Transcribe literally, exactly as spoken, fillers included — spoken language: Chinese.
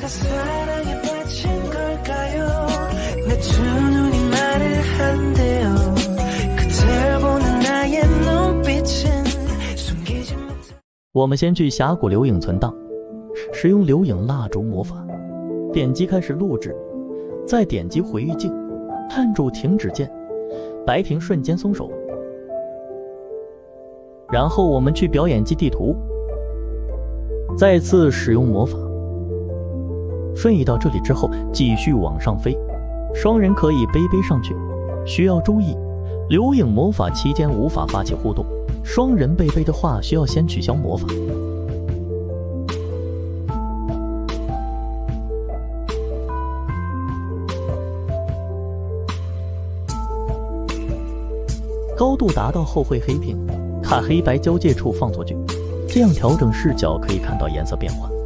我们先去峡谷留影存档，使用留影蜡烛魔法，点击开始录制，再点击回忆镜，按住停止键，白屏瞬间松手。然后我们去表演基地图，再次使用魔法，瞬移到这里之后继续往上飞，双人可以背背上去，需要注意留影魔法期间无法发起互动，双人背背的话需要先取消魔法。高度达到后会黑屏，看黑白交界处放错距，这样调整视角可以看到颜色变化。